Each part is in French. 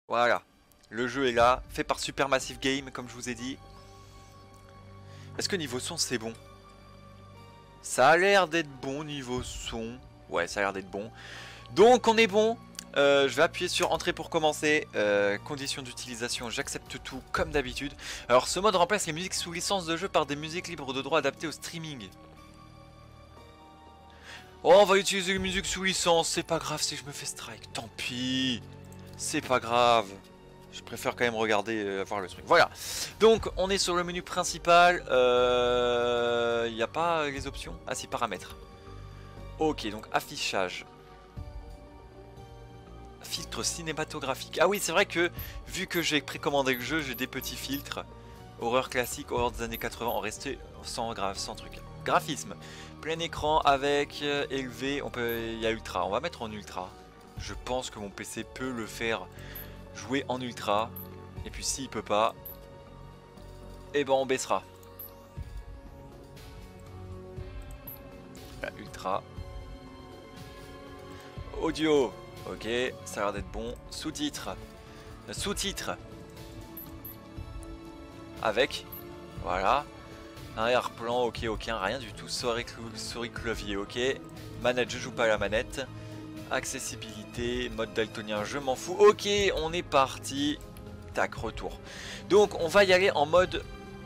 Voilà. Le jeu est là, fait par Supermassive Game, comme je vous ai dit. Est-ce que niveau son, c'est bon? Ça a l'air d'être bon niveau son. Ouais, ça a l'air d'être bon. Donc, on est bon. Je vais appuyer sur entrée pour commencer. Conditions d'utilisation, j'accepte tout comme d'habitude. Alors, ce mode remplace les musiques sous licence de jeu par des musiques libres de droit adaptées au streaming. Oh, on va utiliser les musiques sous licence. C'est pas grave si je me fais strike. Tant pis. C'est pas grave. Je préfère quand même regarder, voir le truc. Voilà. Donc, on est sur le menu principal. Il n'y a pas les options. Ah, si, paramètres. Ok, donc affichage. Filtre cinématographique. Ah oui, c'est vrai que, vu que j'ai précommandé le jeu, j'ai des petits filtres. Horreur classique, horreur des années 80, en resté sans truc. Graphisme. Plein écran avec élevé. Il y a ultra. On va mettre en ultra. Je pense que mon PC peut le faire jouer en ultra. Et puis s'il peut pas, eh ben on baissera. Là, ultra. Audio. Ok, ça a l'air d'être bon. Sous-titres. Sous-titres. Avec. Voilà. Arrière-plan, ok, aucun, rien du tout. Souris clavier, ok. Manette, je joue pas à la manette. Accessibilité, mode daltonien, je m'en fous. Ok, on est parti. Tac, retour. Donc, on va y aller en mode...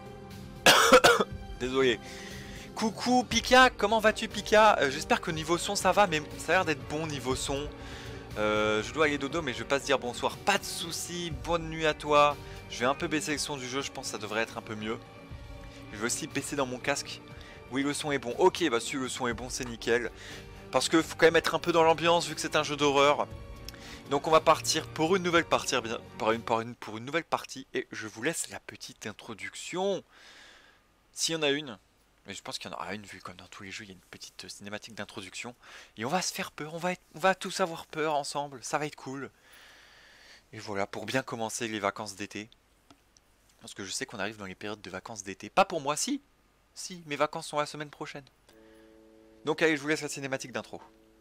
Désolé. Coucou Pika, comment vas-tu Pika? J'espère que niveau son ça va, mais ça a l'air d'être bon niveau son. Je dois aller dodo, mais je vais pas se dire bonsoir. Pas de soucis, bonne nuit à toi. Je vais un peu baisser le son du jeu, je pense que ça devrait être un peu mieux. Je vais aussi baisser dans mon casque. Oui, le son est bon. Ok, bah si le son est bon, c'est nickel. Parce que faut quand même être un peu dans l'ambiance vu que c'est un jeu d'horreur. Donc on va partir pour une nouvelle partie, pour une nouvelle partie. Et je vous laisse la petite introduction. S'il y en a une. Mais je pense qu'il y en aura une vu comme dans tous les jeux, il y a une petite cinématique d'introduction. Et on va se faire peur, on va tous avoir peur ensemble, ça va être cool. Et voilà, pour bien commencer les vacances d'été. Parce que je sais qu'on arrive dans les périodes de vacances d'été. Pas pour moi, si. Si, mes vacances sont la semaine prochaine. Donc allez, je vous laisse la cinématique d'intro.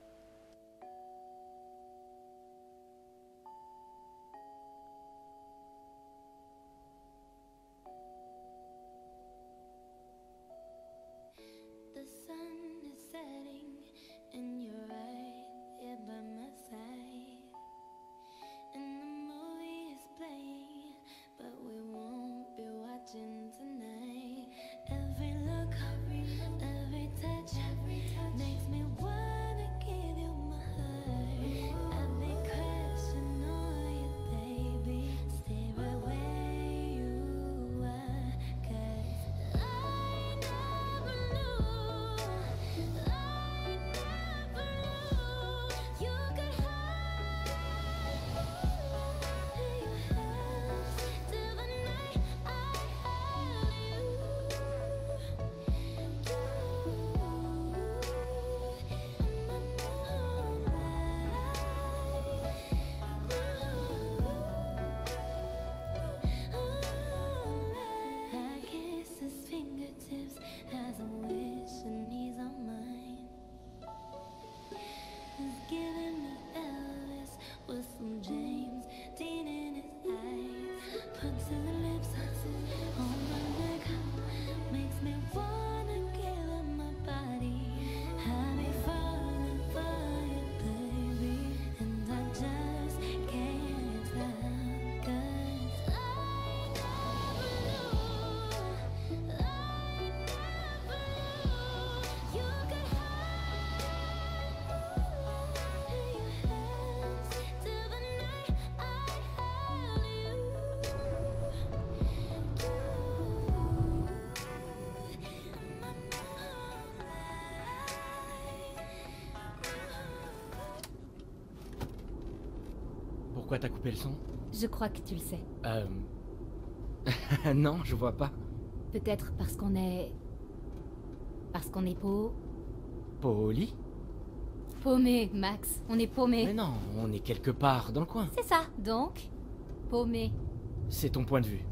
Pourquoi t'as coupé le son? Je crois que tu le sais. Non, je vois pas. Peut-être parce qu'on est... Parce qu'on est Poli? paumé, Max. On est paumé. Mais non, on est quelque part dans le coin. C'est ça, donc. Paumé. C'est ton point de vue.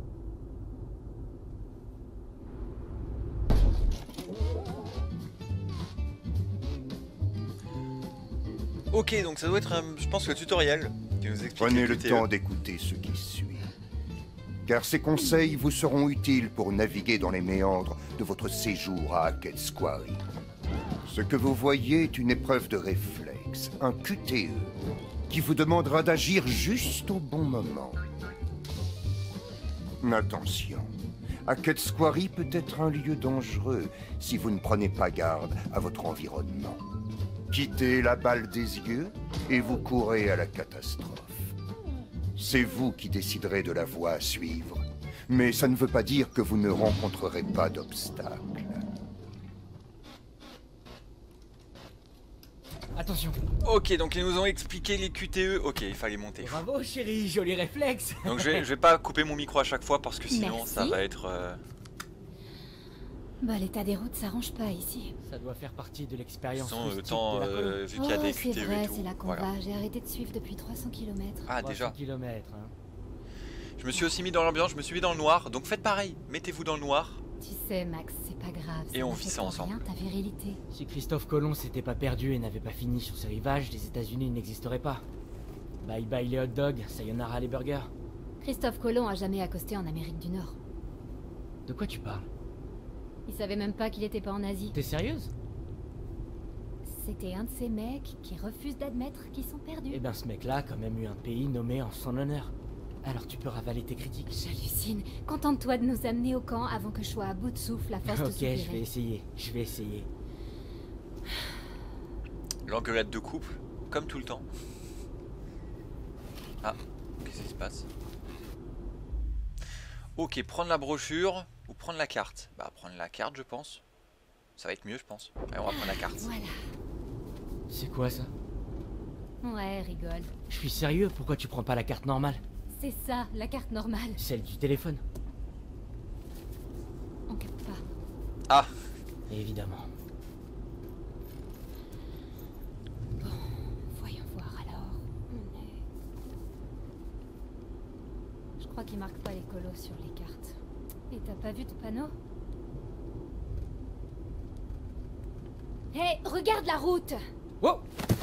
Ok, donc ça doit être, je pense, le tutoriel. Tu nous expliques Prenez les le QTE. temps d'écouter ce qui suit. Car ces conseils vous seront utiles pour naviguer dans les méandres de votre séjour à Hackett's Quarry. Ce que vous voyez est une épreuve de réflexe, un QTE, qui vous demandera d'agir juste au bon moment. Attention, Hackett's Quarry peut être un lieu dangereux si vous ne prenez pas garde à votre environnement. Quittez la balle des yeux et vous courez à la catastrophe. C'est vous qui déciderez de la voie à suivre, mais ça ne veut pas dire que vous ne rencontrerez pas d'obstacles. Attention. Ok, donc ils nous ont expliqué les QTE. Ok, il fallait monter. Bravo chérie, joli réflexe. Donc je vais pas couper mon micro à chaque fois parce que sinon Merci. ça va être... Bah, l'état des routes s'arrange pas ici. Ça doit faire partie de l'expérience Sans le rustique temps, de la colo. vu qu'il y a des c'est QTE vrai, et tout. c'est là qu'on Voilà. va. J'ai arrêté de suivre depuis 300 km. Ah déjà. Kilomètres, hein. Je me suis aussi mis dans l'ambiance, je me suis mis dans le noir. Donc faites pareil, mettez-vous dans le noir. Tu sais, Max, c'est pas grave. Et ça on ne vit fait ça pour ensemble. rien, ta virilité. Si Christophe Colomb s'était pas perdu et n'avait pas fini sur ces rivages, les États-Unis n'existeraient pas. Bye bye les hot dogs, sayonara les burgers. Christophe Colomb a jamais accosté en Amérique du Nord. De quoi tu parles? Il savait même pas qu'il était pas en Asie. T'es sérieuse? C'était un de ces mecs qui refusent d'admettre qu'ils sont perdus. Eh ben ce mec-là a quand même eu un pays nommé en son honneur. Alors tu peux ravaler tes critiques. J'hallucine. Contente-toi de nous amener au camp avant que je sois à bout de souffle à force de Ok, soupirer. je vais essayer. L'engueulade de couple, comme tout le temps. Ah, qu'est-ce qui se passe? Ok, prendre la brochure ou prendre la carte? Bah prendre la carte je pense. Ça va être mieux je pense. Allez, on va prendre la carte. Voilà. C'est quoi ça? Ouais, rigole. Je suis sérieux, pourquoi tu prends pas la carte normale? C'est ça, la carte normale. Celle du téléphone. On capte pas. Ah, Évidemment. Bon, voyons voir alors. On est... Je crois qu'ils marquent pas les colos sur les cartes. Et t'as pas vu de panneau? Hé, regarde la route! Wow!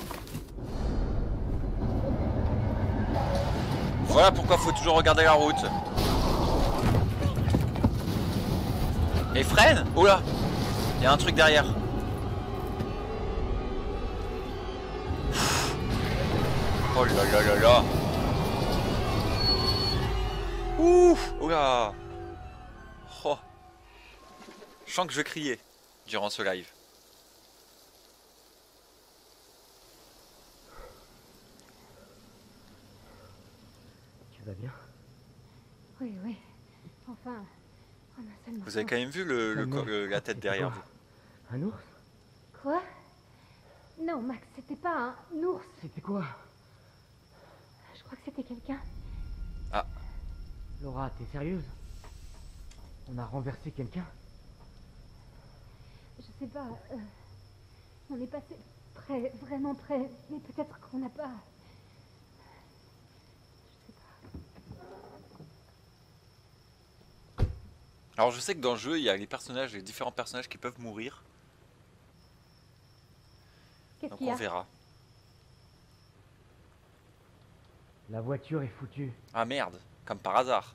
voilà pourquoi faut toujours regarder la route. Et freine. Oula, il y a un truc derrière. Oh là là là là. Ouf. Oula. Oh. Je sens que je vais crier durant ce live. Tu vas bien? Oui, oui. Enfin, on a seulement... Vous avez quand même vu la tête derrière vous. Un ours? Quoi? Non, Max, c'était pas un ours. C'était quoi? Je crois que c'était quelqu'un. Laura, t'es sérieuse? On a renversé quelqu'un? Je sais pas. On est passé près, vraiment près. Mais peut-être qu'on n'a pas... Alors je sais que dans le jeu il y a les différents personnages qui peuvent mourir. Qu'est-ce Donc qu'il y on a? verra. La voiture est foutue. Ah merde, comme par hasard.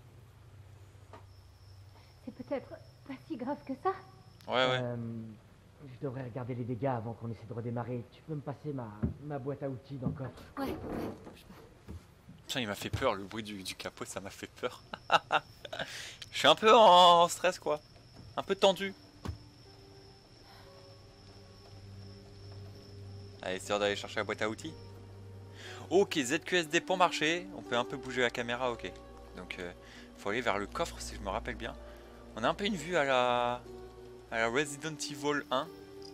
C'est peut-être pas si grave que ça. Ouais ouais. Je devrais regarder les dégâts avant qu'on essaie de redémarrer. Tu peux me passer ma boîte à outils dans le coffre? Ouais, bouge pas. Putain, il m'a fait peur, le bruit du capot, ça m'a fait peur. Je suis un peu en stress, quoi. Un peu tendu. Allez, c'est l'heure d'aller chercher la boîte à outils. Ok, ZQSD pour marcher. On peut un peu bouger la caméra, ok. Donc, faut aller vers le coffre, si je me rappelle bien. On a un peu une vue à la Resident Evil 1.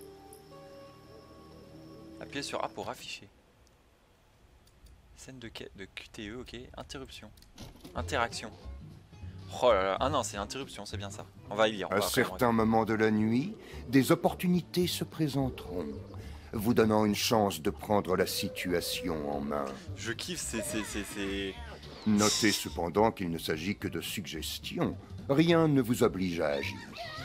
Appuyez sur A pour afficher. Scène de QTE, ok. Interruption. Interaction. Oh là là. Ah non, c'est interruption, c'est bien ça. On va y lire. À certains moments de la nuit, des opportunités se présenteront, vous donnant une chance de prendre la situation en main. Je kiffe, c'est... Notez cependant qu'il ne s'agit que de suggestions. Rien ne vous oblige à agir.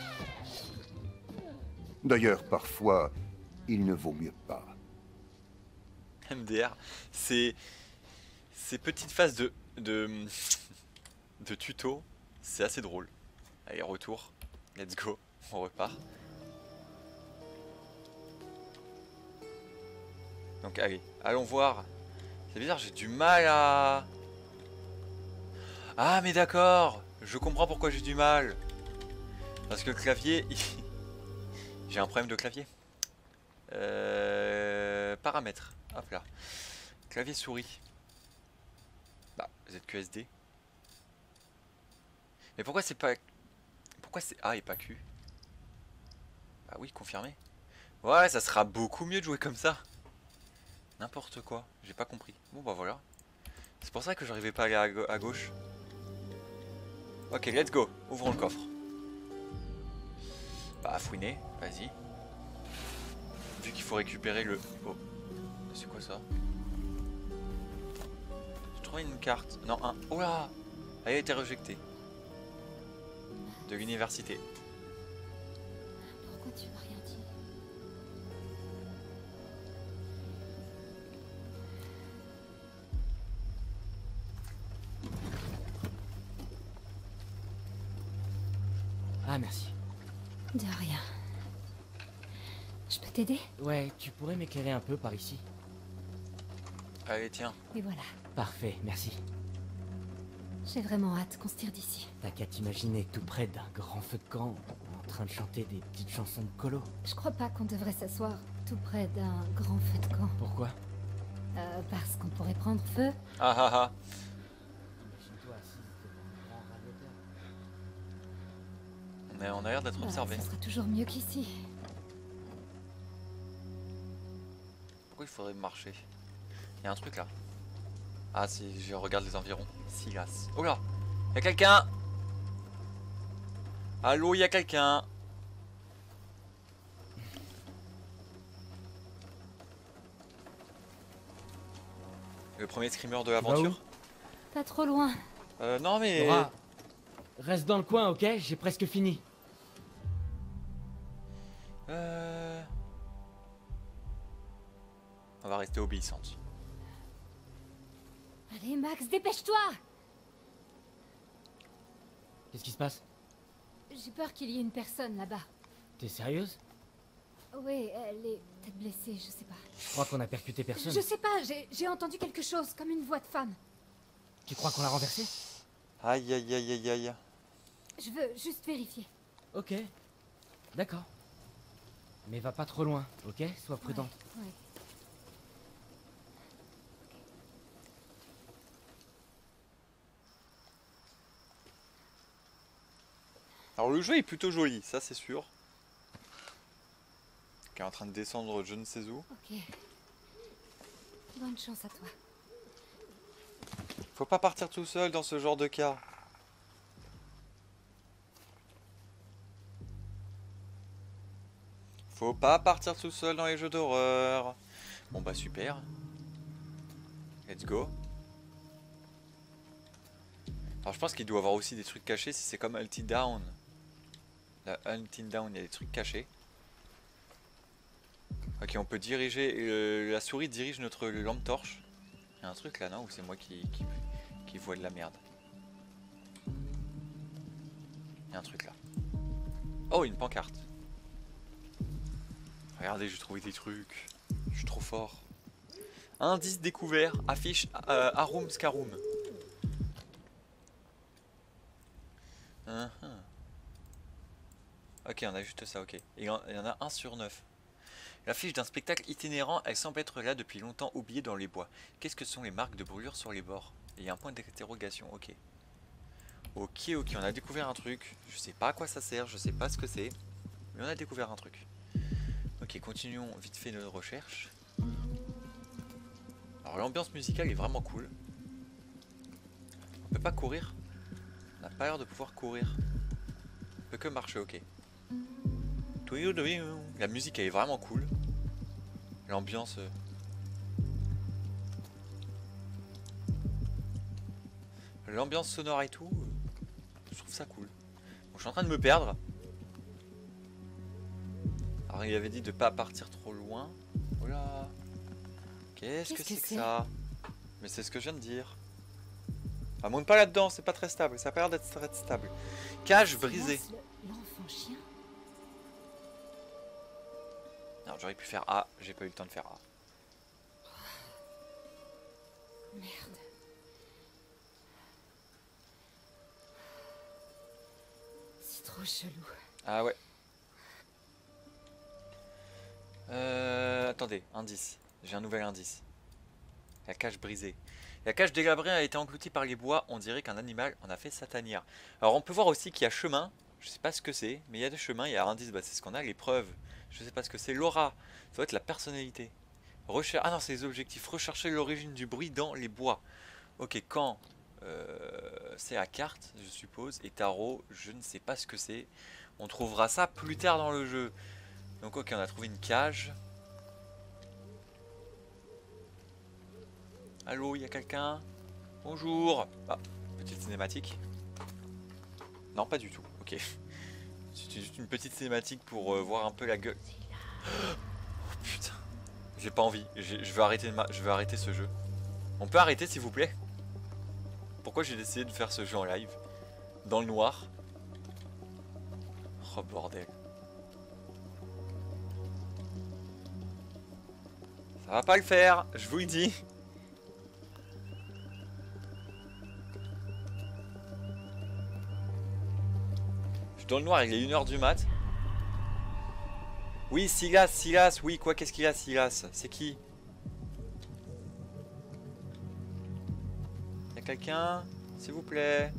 D'ailleurs, parfois, il ne vaut mieux pas. MDR, c'est ces petites phases de tuto, c'est assez drôle. Allez, retour. Let's go. On repart. Donc allez, allons voir. C'est bizarre, j'ai du mal à... Ah mais d'accord, je comprends pourquoi j'ai du mal. Parce que le clavier... J'ai un problème de clavier. Paramètres. Hop là. Clavier souris. Bah, ZQSD. Mais pourquoi c'est pas... Pourquoi c'est A et pas Q? Bah oui, confirmé. Ouais, ça sera beaucoup mieux de jouer comme ça. N'importe quoi, j'ai pas compris. Bon bah voilà. C'est pour ça que j'arrivais pas à aller à gauche. Ok, let's go. Ouvrons le coffre. Bah, fouiner, vas-y. Vu qu'il faut récupérer le... Oh, c'est quoi ça? J'ai trouvé une carte. Non, un... Oh là! Elle a été rejetée. De l'université. Pourquoi tu m'as rien dit? Ah, merci. De rien. Je peux t'aider? Ouais, tu pourrais m'éclairer un peu par ici? Allez, tiens. Et voilà. Parfait, merci. J'ai vraiment hâte qu'on se tire d'ici. T'as qu'à t'imaginer tout près d'un grand feu de camp, en train de chanter des petites chansons de colo. Je crois pas qu'on devrait s'asseoir tout près d'un grand feu de camp. Pourquoi? Parce qu'on pourrait prendre feu. Ah ah ah. Imagine-toi assise devant un grand radiateur. On a l'air d'être observé. Ça sera toujours mieux qu'ici. Pourquoi il faudrait marcher? Il y a un truc là. Ah si, je regarde les environs. Silas. Oh là! Il y a quelqu'un! Allô, il y a quelqu'un! Le premier screamer de l'aventure? Pas trop loin. Non mais... Laura, reste dans le coin, ok? J'ai presque fini. On va rester obéissante. Allez, Max, dépêche-toi! Qu'est-ce qui se passe? J'ai peur qu'il y ait une personne là-bas. T'es sérieuse? Oui, elle est peut-être blessée, je sais pas. Je crois qu'on a percuté personne. Je sais pas, j'ai entendu quelque chose, comme une voix de femme. Tu crois qu'on l'a renversé? Aïe aïe aïe aïe aïe. Je veux juste vérifier. Ok. D'accord. Mais va pas trop loin, ok? Sois prudente. Ouais. Alors le jeu est plutôt joli, ça c'est sûr. Qui est en train de descendre je ne sais où. Ok. Bonne chance à toi. Faut pas partir tout seul dans ce genre de cas. Faut pas partir tout seul dans les jeux d'horreur. Bon bah super. Let's go. Alors je pense qu'il doit y avoir aussi des trucs cachés si c'est comme Until Dawn. La Until Dawn, il y a des trucs cachés. Ok, on peut diriger... la souris dirige notre lampe torche. Il y a un truc là, non? Ou c'est moi qui vois de la merde? Il y a un truc là. Oh, une pancarte. Regardez, j'ai trouvé des trucs. Je suis trop fort. Indice découvert. Affiche Arum Scarum. Ok, on a juste ça, ok. Et il y en a 1 sur 9. L'affiche d'un spectacle itinérant, elle semble être là depuis longtemps oubliée dans les bois. Qu'est-ce que sont les marques de brûlure sur les bords? Et il y a un point d'interrogation, ok. Ok, ok, on a découvert un truc. Je sais pas à quoi ça sert, je sais pas ce que c'est. Mais on a découvert un truc. Ok, continuons vite fait nos recherches. Alors l'ambiance musicale est vraiment cool. On peut pas courir? On n'a pas l'air de pouvoir courir. On peut que marcher, ok. La musique elle est vraiment cool. L'ambiance... L'ambiance sonore et tout, je trouve ça cool. Bon, je suis en train de me perdre. Alors il avait dit de pas partir trop loin. Oh là. Qu'est-ce que c'est que ça? Mais c'est ce que je viens de dire. Ah, monte pas là-dedans, c'est pas très stable. Ça a pas l'air d'être très stable. Cage brisée. L'enfant chien. Non, j'aurais pu faire A, j'ai pas eu le temps de faire A. Merde. C'est trop chelou. Ah ouais. Attendez, indice. J'ai un nouvel indice. La cage brisée. La cage délabrée a été engloutie par les bois. On dirait qu'un animal en a fait sa tanière. Alors on peut voir aussi qu'il y a chemin. Je sais pas ce que c'est, mais il y a des chemins. Il y a indice, bah, c'est ce qu'on a. Les preuves. Je sais pas ce que c'est. L'aura. Ça doit être la personnalité. Ah non, c'est les objectifs. Rechercher l'origine du bruit dans les bois. Ok, quand c'est la carte, je suppose. Et tarot, je ne sais pas ce que c'est. On trouvera ça plus tard dans le jeu. Donc ok, on a trouvé une cage. Allô, il y a quelqu'un? Bonjour. Ah, petite cinématique. Non, pas du tout. Ok. C'était juste une petite cinématique pour voir un peu la gueule. Oh putain. J'ai pas envie. Je veux arrêter ce jeu. On peut arrêter s'il vous plaît? Pourquoi j'ai décidé de faire ce jeu en live? Dans le noir. Oh bordel. Ça va pas le faire, je vous le dis. Je suis dans le noir, il est 1h du mat. Oui, Silas, oui, quoi, qu'est-ce qu'il a, Silas? C'est qui? Y'a quelqu'un? S'il vous plaît.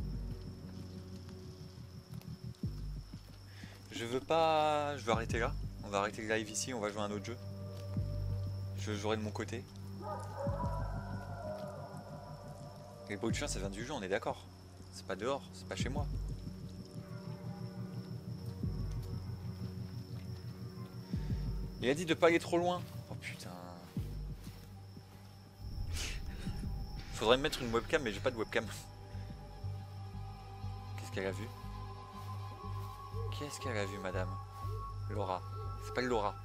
Je veux pas... Je veux arrêter là. On va arrêter le live ici, on va jouer à un autre jeu. Je jouerai de mon côté. Les bruits de chien, ça vient du jeu, on est d'accord. C'est pas dehors, c'est pas chez moi. Il a dit de pas aller trop loin. Oh putain. Faudrait me mettre une webcam, mais j'ai pas de webcam. Qu'est-ce qu'elle a vu? Qu'est-ce qu'elle a vu, madame? Laura. Ça s'appelle Laura.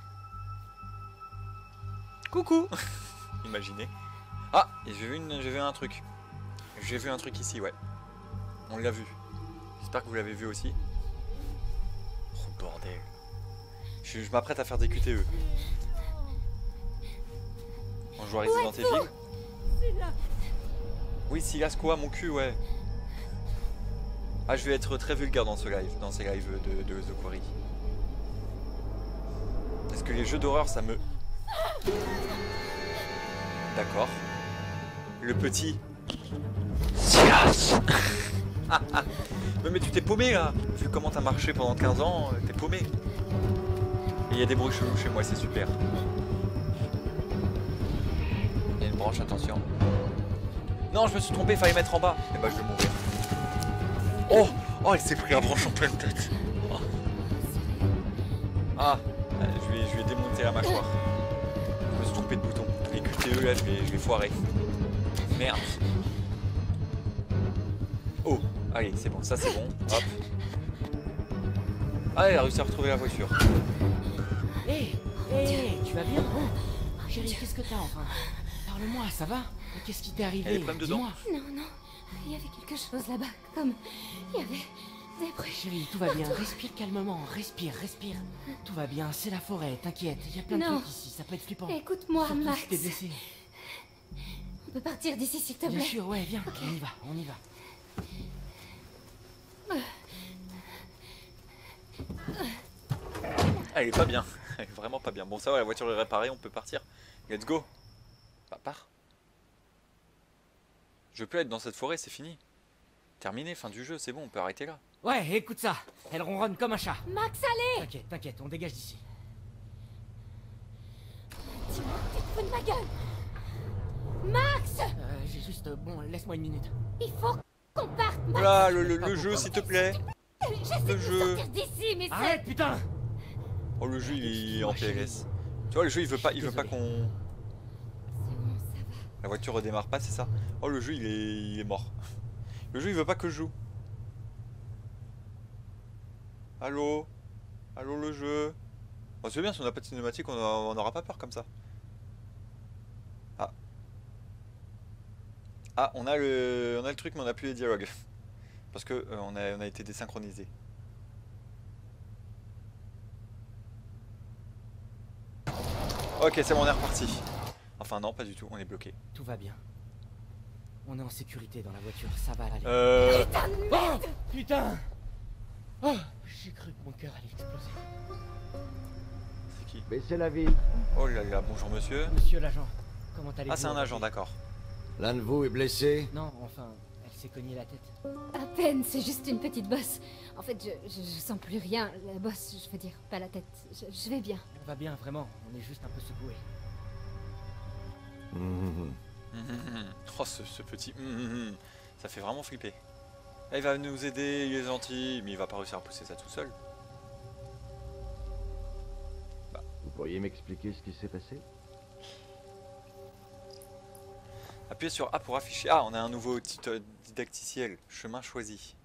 Coucou. Imaginez. Ah, et j'ai vu un truc. J'ai vu un truc ici, ouais. On l'a vu. J'espère que vous l'avez vu aussi. Oh bordel. Je m'apprête à faire des QTE. On joue à Resident Evil. Oui, Silas quoi, mon cul, ouais. Ah, je vais être très vulgaire dans ce live, dans ces lives de The Quarry. Parce que les jeux d'horreur, ça me... D'accord. Le petit... Silas. Mais tu t'es paumé là. Vu comment t'as marché pendant 15 ans, t'es paumé. Et il y a des bruits chelous chez moi, c'est super. Il y a une branche, attention. Non, je me suis trompé, fallait mettre en bas. Et bah je vais mourir. Oh, oh, elle s'est pris la branche en pleine tête. Oh. Ah, je vais démonter la mâchoire. Je me suis trompé de bouton. Les QTE là, je vais foirer. Merde. Oh, allez, c'est bon, ça c'est bon. Hop. Ah, elle a réussi à retrouver la voiture. Hé, tu vas bien? Chérie, qu'est-ce que t'as enfin? Parle-moi, ça va? Qu'est-ce qui t'est arrivé? Elle est pleine dedans. Non, non. Il y avait quelque chose là-bas. Comme... Il y avait des bruits. Chérie, tout va bien. Respire calmement. Respire. Tout va bien, c'est la forêt, t'inquiète. Il y a plein de Non. trucs ici, ça peut être flippant. Écoute-moi, Surtout Max. si t'es blessé. On peut partir d'ici, s'il te plaît. Bien sûr, ouais, viens, on y va. Ah, elle est pas bien. Elle est vraiment pas bien. Bon, ça va, la voiture est réparée, on peut partir. Let's go. Bah, pars. Je veux plus être dans cette forêt, c'est fini. Terminé, fin du jeu, c'est bon, on peut arrêter là. Ouais, écoute ça. Elle ronronne comme un chat. Max, allez! T'inquiète, on dégage d'ici. Dis-moi que tu te fous de ma gueule! Max! J'ai juste... bon, laisse-moi une minute. Il faut qu'on parte, Max! Voilà, le jeu, s'il te plaît. J'essaie de jeu. sortir d'ici, mais Arrête, putain! Oh, le jeu, il est en PLS. Tu vois, le jeu, il veut pas qu'on... c'est bon, ça va. La voiture redémarre pas, c'est ça? Oh, le jeu, il est mort. Le jeu, il veut pas que je joue. Allô? Allô, le jeu? Oh, c'est bien, si on n'a pas de cinématique, on n'aura pas peur comme ça. Ah. Ah, on a le truc, mais on a plus les dialogues. Parce que on a été désynchronisé. Ok, c'est bon, on est reparti. Enfin non, pas du tout, on est bloqué. Tout va bien. On est en sécurité dans la voiture, ça va aller. Oh putain. Oh, j'ai cru que mon cœur allait exploser. C'est qui? Baissez la vie. Oh là là, bonjour monsieur. Monsieur l'agent, comment allez-vous? Ah, c'est un agent, d'accord. L'un de vous est blessé. Non, enfin, elle s'est cognée la tête. À peine, c'est juste une petite bosse. En fait, je sens plus rien. La bosse, je veux dire, pas la tête. Je vais bien. On va bien, vraiment, on est juste un peu secoué. Oh, ce petit... Ça fait vraiment flipper. Là, il va nous aider, il est gentil, mais il va pas réussir à pousser ça tout seul. Vous pourriez m'expliquer ce qui s'est passé? Appuyez sur A pour afficher. Ah, on a un nouveau titre didacticiel. Chemin choisi.